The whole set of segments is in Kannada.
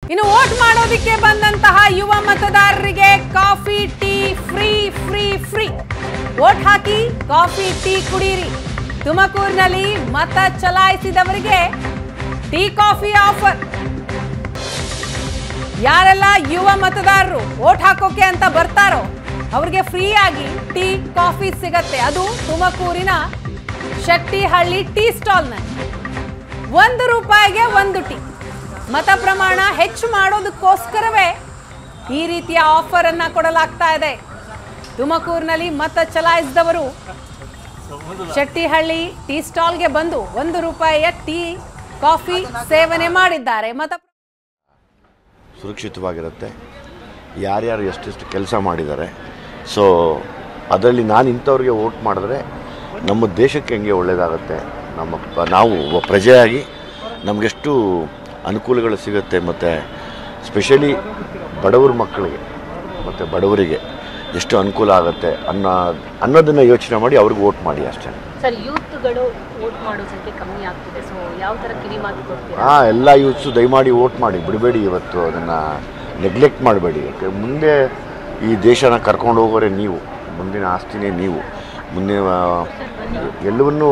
ಇನ್ನು ವೋಟ್ ಮಾಡೋದಕ್ಕೆ ಬಂದಂತಹ ಯುವ ಮತದಾರರಿಗೆ coffee tea free free free. Vote ಹಾಕಿ ಕಾಫಿ ಟೀ ಕುಡೀರಿ. ತುಮಕೂರಿನಲ್ಲಿ ಮತ ಚಲಾಯಿಸಿದವರಿಗೆ ಟೀ ಕಾಫಿ ಆಫರ್. ಯಾರೆಲ್ಲ ಯುವ ಮತದಾರರು ವೋಟ್ ಹಾಕೋಕೆ ಅಂತ ಬರ್ತಾರೋ ಅವ್ರಿಗೆ ಫ್ರೀ ಆಗಿ ಟೀ ಕಾಫಿ ಸಿಗತ್ತೆ. ಅದು ತುಮಕೂರಿನ ಶೆಟ್ಟಿಹಳ್ಳಿ ಟೀ ಸ್ಟಾಲ್ನಲ್ಲಿ ₹1ಗೆ 1 ಟೀ. ಮತ ಪ್ರಮಾಣ ಹೆಚ್ಚು ಮಾಡೋದಕ್ಕೋಸ್ಕರವೇ ಈ ರೀತಿಯ ಆಫರ್ ಅನ್ನ ಕೊಡಲಾಗ್ತಾ ಇದೆ. ತುಮಕೂರಿನಲ್ಲಿ ಮತ ಚಲಾಯಿಸಿದವರು ಶೆಟ್ಟಿಹಳ್ಳಿ ಟೀ ಸ್ಟಾಲ್ಗೆ ಬಂದು ₹1 ಟೀ ಕಾಫಿ ಸೇವನೆ ಮಾಡಿದ್ದಾರೆ. ಸುರಕ್ಷಿತವಾಗಿರುತ್ತೆ. ಯಾರ್ಯಾರು ಎಷ್ಟೆಷ್ಟು ಕೆಲಸ ಮಾಡಿದ್ದಾರೆ. ಸೊ ಅದರಲ್ಲಿ ನಾನು ಇಂಥವ್ರಿಗೆ ವೋಟ್ ಮಾಡಿದ್ರೆ ನಮ್ಮ ದೇಶಕ್ಕೆ ಹೆಂಗೆ ಒಳ್ಳೆಯದಾಗುತ್ತೆ, ನಾವು ಪ್ರಜೆಯಾಗಿ ನಮಗೆಷ್ಟು ಅನುಕೂಲಗಳು ಸಿಗುತ್ತೆ, ಮತ್ತು ಸ್ಪೆಷಲಿ ಬಡವ್ರ ಮಕ್ಕಳಿಗೆ ಮತ್ತು ಬಡವರಿಗೆ ಎಷ್ಟು ಅನುಕೂಲ ಆಗುತ್ತೆ ಅನ್ನೋದನ್ನು ಯೋಚನೆ ಮಾಡಿ ಅವ್ರಿಗೆ ವೋಟ್ ಮಾಡಿ ಅಷ್ಟೇ. ಸರ್, ಯೂತ್ಗಳು ವೋಟ್ ಮಾಡೋ ಸಂಖ್ಯೆ ಕಮ್ಮಿ ಆಗ್ತಿದೆ. ಸೊ ಯಾವ ಥರ ಕಿವಿ ಮಾತು ಕೊಡ್ತೀರಾ? ಎಲ್ಲ ಯೂತ್ಸು ದಯಮಾಡಿ ವೋಟ್ ಮಾಡಿ, ಬಿಡಬೇಡಿ. ಇವತ್ತು ಅದನ್ನು ನೆಗ್ಲೆಕ್ಟ್ ಮಾಡಬೇಡಿ. ಯಾಕೆ ಮುಂದೆ ಈ ದೇಶನ ಕರ್ಕೊಂಡು ಹೋಗೋರೆ ನೀವು, ಮುಂದಿನ ಆಸ್ತಿನೇ ನೀವು. ಎಲ್ಲವನ್ನೂ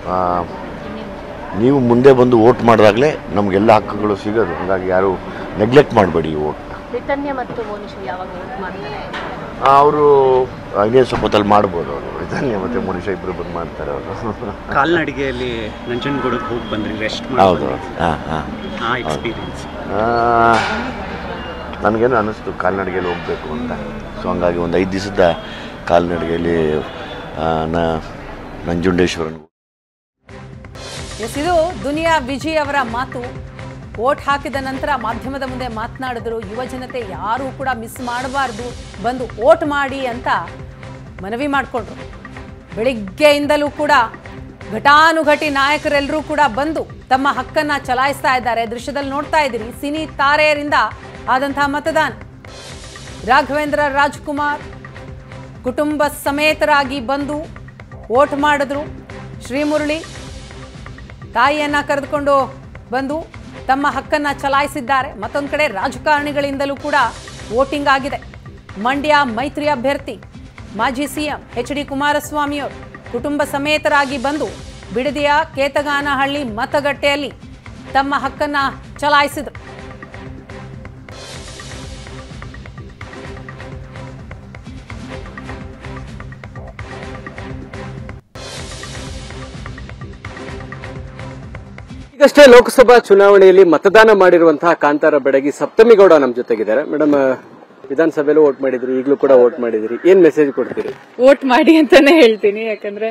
ನೀವು ಮುಂದೆ ಬಂದು ವೋಟ್ ಮಾಡಿದಾಗಲೇ ನಮಗೆಲ್ಲ ಹಕ್ಕುಗಳು ಸಿಗೋದು. ಹಾಗಾಗಿ ಯಾರು ನೆಗ್ಲೆಕ್ಟ್ ಮಾಡಬೇಡಿ ಈ ವೋಟ್. ಚೈತನ್ಯ ಮತ್ತು ಮೋನಿಶ್ ಯಾವಾಗ ವೋಟ್ ಮಾಡ್ತಾರೆ? ಅವರು ಇನ್ನೇನು ಸ್ವಲ್ಪ ಹೊತ್ತಲ್ಲಿ ಮಾಡ್ಬೋದು. ಅವರು ಚೈತನ್ಯ ಮತ್ತು ಮೋನಿಶ್ ಇಬ್ಬರು ಬಂದು ಮಾಡ್ತಾರೆ. ಅವರು ಕಾಲ್ನಡಿಗೆಯಲ್ಲಿ ನಂಜನಗೂಡಿಗೆ ಹೋಗಿ ಬಂದ್ರಿ, ರೆಸ್ಟ್ ಹೌದು. ಎಕ್ಸ್ಪೀರಿಯನ್ಸ್ ನನಗೇನು ಅನ್ನಿಸ್ತು ಕಾಲ್ನಡಿಗೆಯಲ್ಲಿ ಹೋಗಬೇಕು ಅಂತ. ಸೊ ಹಂಗಾಗಿ ಒಂದು 5 ದಿವಸದ ಕಾಲ್ನಡಿಗೆಯಲ್ಲಿ ನಂಜುಂಡೇಶ್ವರನ್. ಇದು ದುನಿಯಾ ವಿಜಯ್ ಅವರ ಮಾತು. ವೋಟ್ ಹಾಕಿದ ನಂತರ ಮಾಧ್ಯಮದ ಮುಂದೆ ಮಾತನಾಡಿದ್ರು. ಯುವ ಜನತೆ ಯಾರೂ ಕೂಡ ಮಿಸ್ ಮಾಡಬಾರ್ದು, ಬಂದು ವೋಟ್ ಮಾಡಿ ಅಂತ ಮನವಿ ಮಾಡಿಕೊಂಡ್ರು. ಬೆಳಿಗ್ಗೆಯಿಂದಲೂ ಕೂಡ ಘಟಾನುಘಟಿ ನಾಯಕರೆಲ್ಲರೂ ಕೂಡ ಬಂದು ತಮ್ಮ ಹಕ್ಕನ್ನು ಚಲಾಯಿಸ್ತಾ ಇದ್ದಾರೆ. ದೃಶ್ಯದಲ್ಲಿ ನೋಡ್ತಾ ಇದ್ದೀರಿ, ಸಿನಿ ತಾರೆಯರಿಂದ ಆದಂತಹ ಮತದಾನ. ರಾಘವೇಂದ್ರ ರಾಜ್ಕುಮಾರ್ ಕುಟುಂಬ ಸಮೇತರಾಗಿ ಬಂದು ವೋಟ್ ಮಾಡಿದ್ರು. ಶ್ರೀಮುರಳಿ ತಾಯಿಯನ್ನ ಕರೆದುಕೊಂಡು ಬಂದು ತಮ್ಮ ಹಕ್ಕನ್ನು ಚಲಾಯಿಸಿದ್ದಾರೆ. ಮತ್ತೊಂದು ಕಡೆ ರಾಜಕಾರಣಿಗಳಿಂದಲೂ ಕೂಡ ವೋಟಿಂಗ್ ಆಗಿದೆ. ಮಂಡ್ಯ ಮೈತ್ರಿ ಅಭ್ಯರ್ಥಿ ಮಾಜಿ ಸಿಎಂ ಎಚ್ ಡಿ ಕುಮಾರಸ್ವಾಮಿಯವರು ಕುಟುಂಬ ಸಮೇತರಾಗಿ ಬಂದು ಬಿಡದಿಯ ಕೇತಗಾನಹಳ್ಳಿ ಮತಗಟ್ಟೆಯಲ್ಲಿ ತಮ್ಮ ಹಕ್ಕನ್ನು ಚಲಾಯಿಸಿದರು. ಈಗಷ್ಟೇ ಲೋಕಸಭಾ ಚುನಾವಣೆಯಲ್ಲಿ ಮತದಾನ ಮಾಡಿರುವಂತಹ ಕಾಂತಾರ ಬೆಡಗಿ ಸಪ್ತಮಿಗೌಡ ನಮ್ಮ ಜೊತೆಗಿದ್ದಾರೆ. ಮೇಡಮ್, ವಿಧಾನಸಭೆಯಲ್ಲೂ ವೋಟ್ ಮಾಡಿದ್ರಿ, ಈಗಲೂ ಕೂಡ ವೋಟ್ ಮಾಡಿದ್ರಿ, ಏನ್ ಮೆಸೇಜ್ ಕೊಡ್ತೀರಿ? ವೋಟ್ ಮಾಡಿ ಅಂತಾನೆ ಹೇಳ್ತೀನಿ. ಯಾಕಂದ್ರೆ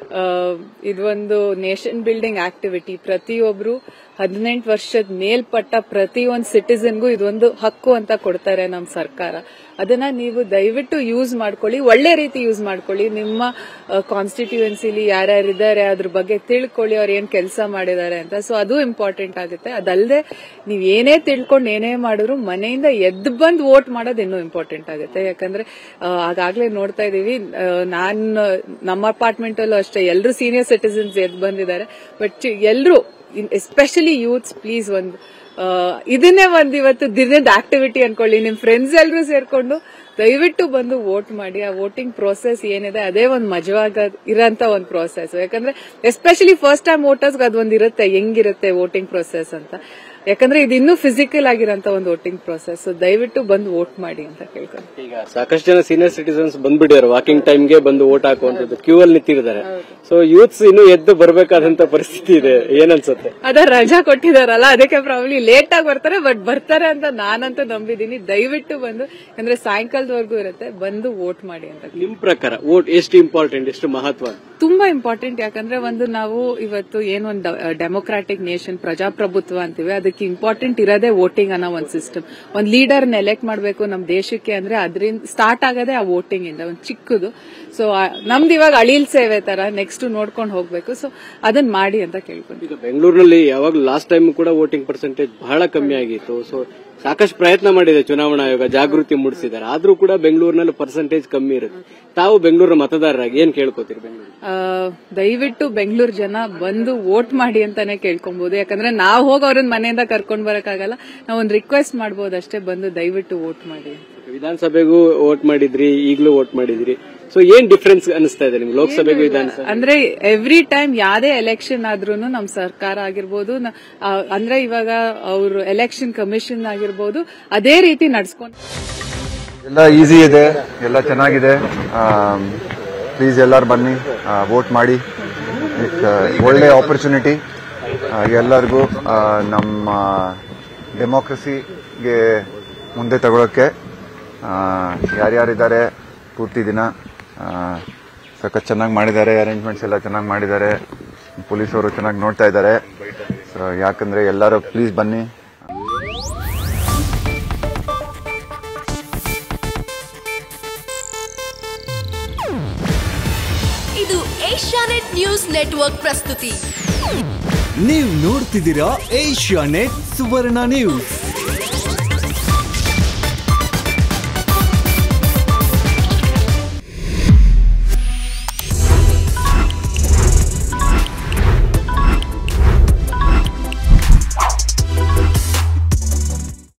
ಇದೊಂದು ನೇಷನ್ ಬಿಲ್ಡಿಂಗ್ ಆಕ್ಟಿವಿಟಿ. ಪ್ರತಿಯೊಬ್ರು 18 ವರ್ಷದ ಮೇಲ್ಪಟ್ಟ ಪ್ರತಿಯೊಂದು ಸಿಟಿಸನ್ಗೂ ಇದೊಂದು ಹಕ್ಕು ಅಂತ ಕೊಡ್ತಾರೆ ನಮ್ಮ ಸರ್ಕಾರ. ಅದನ್ನ ನೀವು ದಯವಿಟ್ಟು ಯೂಸ್ ಮಾಡ್ಕೊಳ್ಳಿ, ಒಳ್ಳೆ ರೀತಿ ಯೂಸ್ ಮಾಡ್ಕೊಳ್ಳಿ. ನಿಮ್ಮ ಕಾನ್ಸ್ಟಿಟ್ಯೂಯೆನ್ಸಿಲಿ ಯಾರ್ಯಾರಿದ್ದಾರೆ ಅದ್ರ ಬಗ್ಗೆ ತಿಳ್ಕೊಳ್ಳಿ, ಅವ್ರು ಏನ್ ಕೆಲಸ ಮಾಡಿದ್ದಾರೆ ಅಂತ. ಸೊ ಅದು ಇಂಪಾರ್ಟೆಂಟ್ ಆಗುತ್ತೆ. ಅದಲ್ಲದೆ ನೀವ್ ಏನೇ ತಿಳ್ಕೊಂಡು ಏನೇ ಮಾಡಿದ್ರು ಮನೆಯಿಂದ ಎದ್ದು ಬಂದು ವೋಟ್ ಮಾಡೋದು ಇನ್ನೂ ಇಂಪಾರ್ಟೆಂಟ್ ಆಗುತ್ತೆ. ಯಾಕಂದ್ರೆ ಆಗಾಗ್ಲೇ ನೋಡ್ತಾ ಇದೀವಿ, ನಮ್ಮ ಅಪಾರ್ಟ್ಮೆಂಟ್ ಅಲ್ಲೂ ಅಷ್ಟೇ ಎಲ್ಲರೂ ಸೀನಿಯರ್ ಸಿಟಿಸನ್ಸ್ ಎದ್ದು ಬಂದಿದ್ದಾರೆ. ಬಟ್ ಎಲ್ಲರೂ ಎಸ್ಪೆಷಲಿ ಯೂತ್ಸ್, ಪ್ಲೀಸ್ ಇದನ್ನೇ ಇವತ್ತು ದಿನದ ಆಕ್ಟಿವಿಟಿ ಅನ್ಕೊಳ್ಳಿ. ನಿಮ್ ಫ್ರೆಂಡ್ಸ್ ಎಲ್ಲರೂ ಸೇರ್ಕೊಂಡು ದಯವಿಟ್ಟು ಬಂದು ವೋಟ್ ಮಾಡಿ. ಆ ವೋಟಿಂಗ್ ಪ್ರೋಸೆಸ್ ಏನಿದೆ ಅದೇ ಒಂದು ಮಜವಾಗ ಇರೋಂತ ಒಂದು ಪ್ರೋಸೆಸ್. ಯಾಕಂದ್ರೆ ಎಸ್ಪೆಷಲಿ ಫಸ್ಟ್ ಟೈಮ್ ವೋಟರ್ಸ್ ಅದೊಂದು ಇರುತ್ತೆ, ಹೆಂಗಿರುತ್ತೆ ವೋಟಿಂಗ್ ಪ್ರೋಸೆಸ್ ಅಂತ. ಯಾಕಂದ್ರೆ ಇದು ಇನ್ನೂ ಫಿಸಿಕಲ್ ಆಗಿರೋಂತ ಒಂದು ವೋಟಿಂಗ್ ಪ್ರೋಸೆಸ್. ದಯವಿಟ್ಟು ಬಂದು ವೋಟ್ ಮಾಡಿ ಅಂತ ಕೇಳ್ಕೊಂಡು. ಈಗ ಸಾಕಷ್ಟು ಜನ ಸೀನಿಯರ್ ಸಿಟಿಸನ್ಸ್ ಬಂದ್ಬಿಟ್ಟಿದ್ದಾರೆ, ವಾಕಿಂಗ್ ಟೈಮ್ಗೆ ಬಂದು ವೋಟ್ ಹಾಕುವಂತದ್ದು, ಕ್ಯೂ ಅಲ್ಲಿ ನಿಂತಿದ್ದಾರೆ. ಸೊ ಯೂತ್ಸ್ ಇನ್ನು ಎದ್ದು ಬರ್ಬೇಕಾದಂತ ಪರಿಸ್ಥಿತಿ ಇದೆ, ಏನನ್ಸುತ್ತೆ? ಅದ ರಜಾ ಕೊಟ್ಟಿದಾರಲ್ಲ, ಅದಕ್ಕೆ ಪ್ರಾಬ್ಲಿ ಲೇಟ್ ಆಗಿ ಬರ್ತಾರೆ, ಬಟ್ ಬರ್ತಾರೆ ಅಂತ ನಾನಂತೂ ನಂಬಿದೀನಿ. ದಯವಿಟ್ಟು ಬಂದು, ಅಂದ್ರೆ ಸಾಯಂಕಾಲದವರೆಗೂ ಇರುತ್ತೆ, ಬಂದು ವೋಟ್ ಮಾಡಿ ಅಂತ. ನಿಮ್ ಪ್ರಕಾರ ವೋಟ್ ಎಷ್ಟು ಇಂಪಾರ್ಟೆಂಟ್, ಎಷ್ಟು ಮಹತ್ವ? ತುಂಬಾ ಇಂಪಾರ್ಟೆಂಟ್. ಯಾಕಂದ್ರೆ ನಾವು ಇವತ್ತು ಏನೊಂದು ಡೆಮೊಕ್ರಾಟಿಕ್ ನೇಷನ್, ಪ್ರಜಾಪ್ರಭುತ್ವ ಅಂತೀವಿ, ಅದಕ್ಕೆ ಇಂಪಾರ್ಟೆಂಟ್ ಇರೋದೇ ವೋಟಿಂಗ್ ಅನ್ನೋ ಒಂದು ಸಿಸ್ಟಮ್. ಒಂದು ಲೀಡರ್ ಎಲೆಕ್ಟ್ ಮಾಡಬೇಕು ನಮ್ಮ ದೇಶಕ್ಕೆ ಅಂದ್ರೆ ಅದರಿಂದ ಸ್ಟಾರ್ಟ್ ಆಗೋದೇ ಆ ವೋಟಿಂಗ್ ಇಂದ, ಒಂದು ಚಿಕ್ಕದು. ಸೊ ನಮ್ದು ಇವಾಗ ಅಳಿಲ್ ಸೇವೆ ತರ ನೆಕ್ಸ್ಟ್ ನೋಡ್ಕೊಂಡು ಹೋಗ್ಬೇಕು. ಸೊ ಅದನ್ನ ಮಾಡಿ ಅಂತ ಕೇಳ್ಕೊಂಡು. ಈಗ ಬೆಂಗಳೂರಿನಲ್ಲಿ ಯಾವಾಗ ಲಾಸ್ಟ್ ಟೈಮ್ ಕೂಡ ವೋಟಿಂಗ್ ಪರ್ಸೆಂಟೇಜ್ ಬಹಳ ಕಮ್ಮಿ ಆಗಿತ್ತು. ಸೊ ಸಾಕಷ್ಟು ಪ್ರಯತ್ನ ಮಾಡಿದೆ ಚುನಾವಣಾ ಆಯೋಗ, ಜಾಗೃತಿ ಮೂಡಿಸಿದ್ದಾರೆ. ಆದ್ರೂ ಕೂಡ ಬೆಂಗಳೂರಿನಲ್ಲಿ ಪರ್ಸೆಂಟೇಜ್ ಕಮ್ಮಿ ಇರುತ್ತೆ. ತಾವು ಬೆಂಗಳೂರಿನ ಮತದಾರರಾಗಿ ಏನ್ ಕೇಳ್ಕೊತೀರಿ? ಬೆಂಗಳೂರು ದಯವಿಟ್ಟು ಬೆಂಗಳೂರು ಜನ ಬಂದು ವೋಟ್ ಮಾಡಿ ಅಂತಾನೆ ಕೇಳ್ಕೊಬಹುದು. ಯಾಕಂದ್ರೆ ನಾವು ಹೋಗಿ ಅವ್ರನ್ನ ಮನೆಯಿಂದ ಕರ್ಕೊಂಡ್ ಬರಕ್ಕಾಗಲ್ಲ. ನಾವು ಒಂದು ರಿಕ್ವೆಸ್ಟ್ ಮಾಡಬಹುದು ಅಷ್ಟೇ, ಬಂದು ದಯವಿಟ್ಟು ವೋಟ್ ಮಾಡಿ. ವಿಧಾನಸಭೆಗೂ ವೋಟ್ ಮಾಡಿದ್ರಿ, ಈಗಲೂ ವೋಟ್ ಮಾಡಿದ್ರಿ. ಸೊ ಏನ್ ಡಿಫ್ರೆನ್ಸ್ ಅನಿಸ್ತಾ ಇದೆ ನಿಮ್ಗೆ ಲೋಕಸಭೆಗೂ ವಿಧಾನಸಭೆ? ಅಂದ್ರೆ ಎವ್ರಿ ಟೈಮ್ ಯಾವ್ದೇ ಎಲೆಕ್ಷನ್ ಆದ್ರೂನು ನಮ್ ಸರ್ಕಾರ ಆಗಿರ್ಬೋದು, ಅಂದ್ರೆ ಇವಾಗ ಅವ್ರು ಎಲೆಕ್ಷನ್ ಕಮಿಷನ್ ಆಗಿರ್ಬೋದು ಅದೇ ರೀತಿ ನಡ್ಸ್ಕೊಂಡು ಎಲ್ಲ ಈಸಿ ಇದೆ, ಎಲ್ಲ ಚೆನ್ನಾಗಿದೆ. ಪ್ಲೀಸ್ ಎಲ್ಲರೂ ಬನ್ನಿ, ವೋಟ್ ಮಾಡಿ. ಒಳ್ಳೆ ಆಪರ್ಚುನಿಟಿ ಎಲ್ಲರಿಗೂ ನಮ್ಮ ಡೆಮೋಕ್ರಸಿಗೆ ಮುಂದೆ ತಗೊಳ್ಳೋಕ್ಕೆ. ಯಾರ್ಯಾರಿದ್ದಾರೆ ಪೂರ್ತಿ ದಿನ ಸಖತ್ ಚೆನ್ನಾಗಿ ಮಾಡಿದ್ದಾರೆ, ಅರೇಂಜ್ಮೆಂಟ್ಸ್ ಎಲ್ಲ ಚೆನ್ನಾಗಿ ಮಾಡಿದ್ದಾರೆ, ಪೊಲೀಸವರು ಚೆನ್ನಾಗಿ ನೋಡ್ತಾ ಇದ್ದಾರೆ. ಸೊ ಯಾಕಂದ್ರೆ ಎಲ್ಲರೂ ಪ್ಲೀಸ್ ಬನ್ನಿ. ಇದು ಏಷ್ಯಾನೆಟ್ ನ್ಯೂಸ್ ನೆಟ್ವರ್ಕ್ ಪ್ರಸ್ತುತಿ. ನೀವು ನೋಡ್ತಿದ್ದೀರಾ ಏಷ್ಯಾನೆಟ್ ಸುವರ್ಣ ನ್ಯೂಸ್.